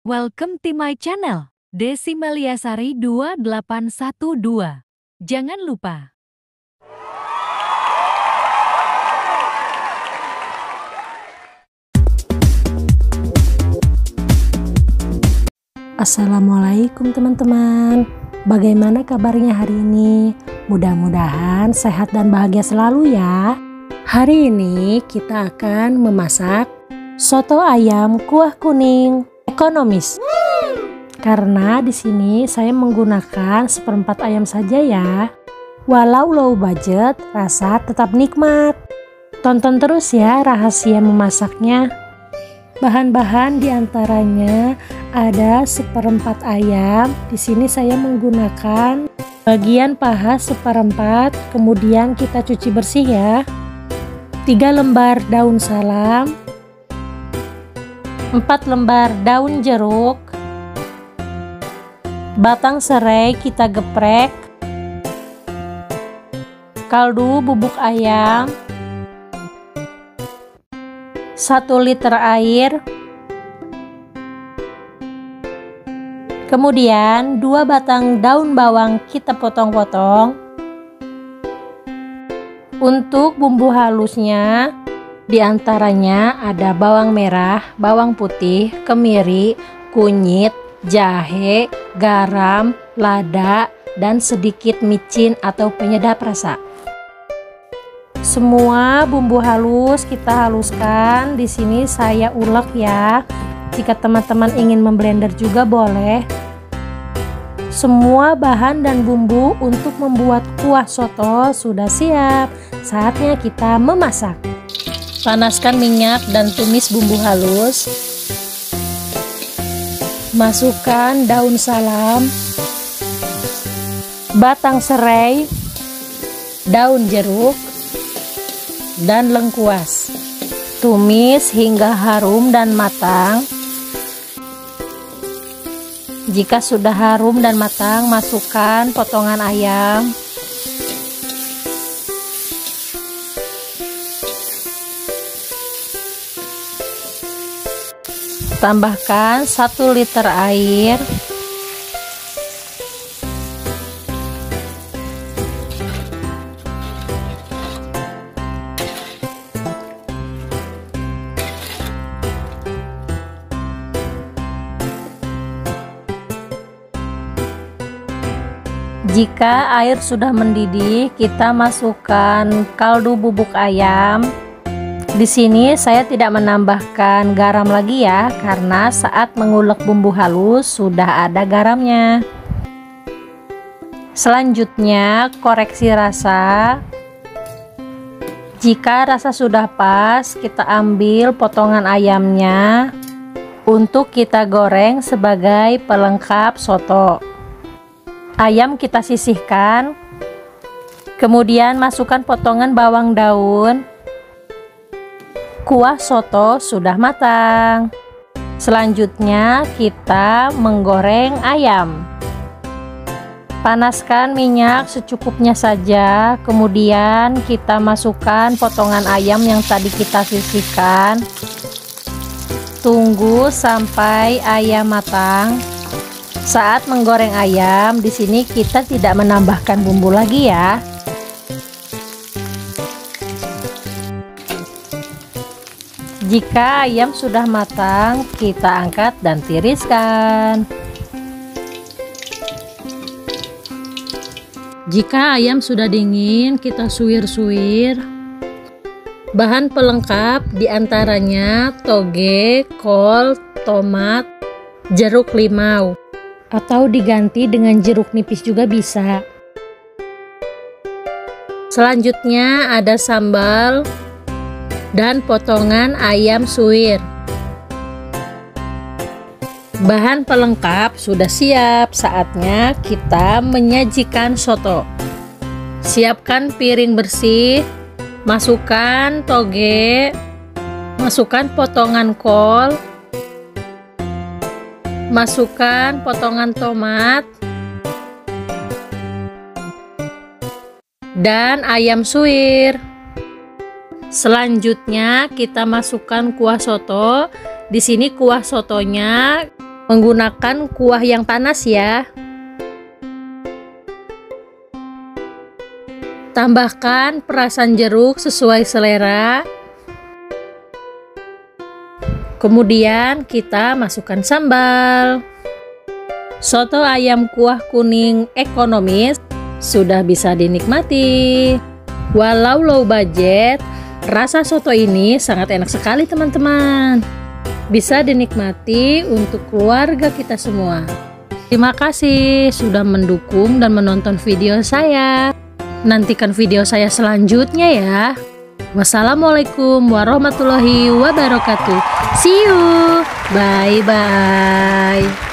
Welcome to my channel, Desi Meliasari 2812. Jangan lupa. Assalamualaikum teman-teman. Bagaimana kabarnya hari ini? Mudah-mudahan sehat dan bahagia selalu ya. Hari ini kita akan memasak soto ayam kuah kuning ekonomis. Karena di sini saya menggunakan seperempat ayam saja ya. Walau low budget, rasa tetap nikmat. Tonton terus ya rahasia memasaknya. Bahan-bahan diantaranya ada seperempat ayam. Di sini saya menggunakan bagian paha seperempat, kemudian kita cuci bersih ya. 3 lembar daun salam, 4 lembar daun jeruk, batang serai kita geprek, kaldu bubuk ayam, 1 liter air, kemudian 2 batang daun bawang kita potong-potong. Untuk bumbu halusnya diantaranya ada bawang merah, bawang putih, kemiri, kunyit, jahe, garam, lada, dan sedikit micin atau penyedap rasa. Semua bumbu halus kita haluskan. Di sini saya ulek ya. Jika teman-teman ingin memblender juga boleh. Semua bahan dan bumbu untuk membuat kuah soto sudah siap. Saatnya kita memasak. Panaskan minyak dan tumis bumbu halus. Masukkan daun salam, batang serai, daun jeruk, dan lengkuas. Tumis hingga harum dan matang. Jika sudah harum dan matang, masukkan potongan ayam. Tambahkan 1 liter air. Jika air sudah mendidih, kita masukkan kaldu bubuk ayam. Di sini saya tidak menambahkan garam lagi ya, karena saat mengulek bumbu halus sudah ada garamnya. Selanjutnya koreksi rasa. Jika rasa sudah pas, kita ambil potongan ayamnya untuk kita goreng sebagai pelengkap soto. Ayam kita sisihkan, kemudian masukkan potongan bawang daun. Kuah soto sudah matang. Selanjutnya kita menggoreng ayam. Panaskan minyak secukupnya saja, kemudian kita masukkan potongan ayam yang tadi kita sisihkan. Tunggu sampai ayam matang. Saat menggoreng ayam, di sini kita tidak menambahkan bumbu lagi ya. Jika ayam sudah matang, kita angkat dan tiriskan. Jika ayam sudah dingin, kita suwir-suwir. Bahan pelengkap diantaranya toge, kol, tomat, jeruk limau, atau diganti dengan jeruk nipis juga bisa. Selanjutnya ada sambal dan potongan ayam suwir. Bahan pelengkap sudah siap, saatnya kita menyajikan soto. Siapkan piring bersih, masukkan toge, masukkan potongan kol, masukkan potongan tomat, dan ayam suwir. Selanjutnya kita masukkan kuah soto. Di sini kuah sotonya menggunakan kuah yang panas ya. Tambahkan perasan jeruk sesuai selera. Kemudian kita masukkan sambal. Soto ayam kuah kuning ekonomis sudah bisa dinikmati. Walau low budget, rasa soto ini sangat enak sekali teman-teman. Bisa dinikmati untuk keluarga kita semua. Terima kasih sudah mendukung dan menonton video saya. Nantikan video saya selanjutnya ya. Wassalamualaikum warahmatullahi wabarakatuh. See you. Bye-bye.